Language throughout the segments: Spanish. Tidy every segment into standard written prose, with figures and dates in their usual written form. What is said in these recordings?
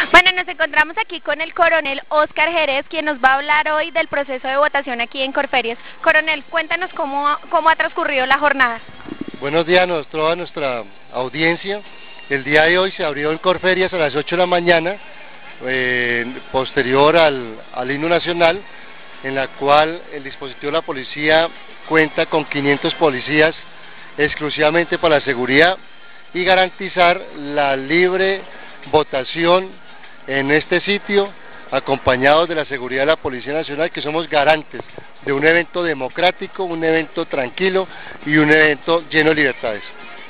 Bueno, nos encontramos aquí con el coronel Óscar Jerez, quien nos va a hablar hoy del proceso de votación aquí en Corferias. Coronel, cuéntanos cómo ha transcurrido la jornada. Buenos días a toda nuestra audiencia. El día de hoy se abrió en Corferias a las 8 de la mañana, posterior al himno nacional, en la cual el dispositivo de la policía cuenta con 500 policías exclusivamente para la seguridad y garantizar la libre votación en este sitio, acompañados de la seguridad de la Policía Nacional, que somos garantes de un evento democrático, un evento tranquilo y un evento lleno de libertades.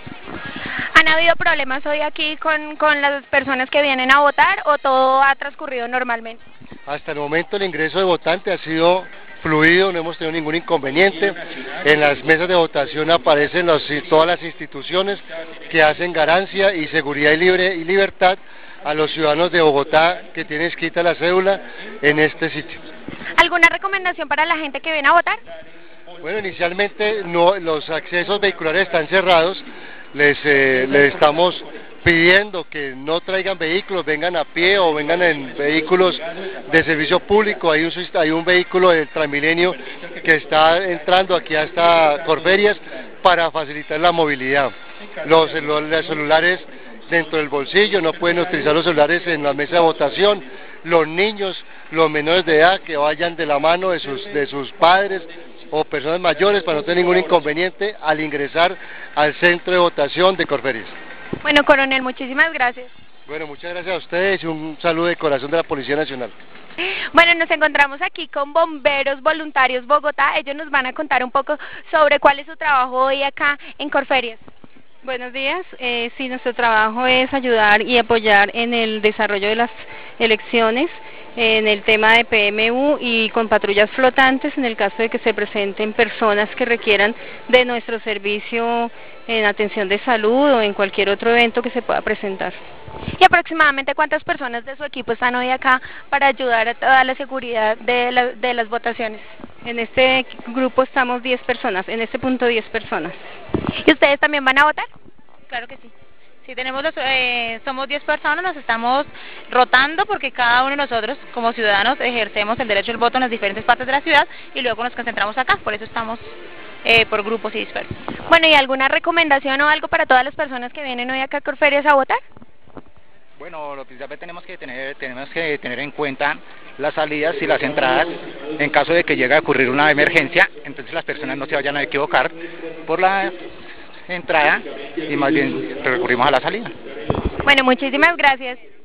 ¿Han habido problemas hoy aquí con las personas que vienen a votar o todo ha transcurrido normalmente? Hasta el momento el ingreso de votante ha sido fluido, no hemos tenido ningún inconveniente. En las mesas de votación aparecen todas las instituciones que hacen garantia y seguridad y libertad a los ciudadanos de Bogotá que tienen escrita la cédula en este sitio. ¿Alguna recomendación para la gente que viene a votar? Bueno, inicialmente los accesos vehiculares están cerrados, les estamos pidiendo que no traigan vehículos, vengan a pie o vengan en vehículos de servicio público. Hay un vehículo del Transmilenio que está entrando aquí hasta Corferias para facilitar la movilidad. Los celulares dentro del bolsillo, no pueden utilizar los celulares en la mesa de votación. Los niños, los menores de edad, que vayan de la mano de sus padres o personas mayores para no tener ningún inconveniente al ingresar al centro de votación de Corferias. Bueno, coronel, muchísimas gracias. Bueno, muchas gracias a ustedes y un saludo de corazón de la Policía Nacional. Bueno, nos encontramos aquí con Bomberos Voluntarios Bogotá. Ellos nos van a contar un poco sobre cuál es su trabajo hoy acá en Corferias. Buenos días, sí, nuestro trabajo es ayudar y apoyar en el desarrollo de las elecciones, en el tema de PMU y con patrullas flotantes en el caso de que se presenten personas que requieran de nuestro servicio en atención de salud o en cualquier otro evento que se pueda presentar. ¿Y aproximadamente cuántas personas de su equipo están hoy acá para ayudar a toda la seguridad de las votaciones? En este grupo estamos 10 personas, en este punto 10 personas. ¿Y ustedes también van a votar? Claro que sí. Sí, somos 10 personas, nos estamos rotando porque cada uno de nosotros como ciudadanos ejercemos el derecho al voto en las diferentes partes de la ciudad y luego nos concentramos acá, por eso estamos por grupos y dispersos. Bueno, ¿y alguna recomendación o algo para todas las personas que vienen hoy acá a Corferias a votar? Bueno, lo principal tenemos que tener en cuenta las salidas y las entradas en caso de que llegue a ocurrir una emergencia, entonces las personas no se vayan a equivocar por la entrada y más bien recurrimos a la salida. Bueno, muchísimas gracias.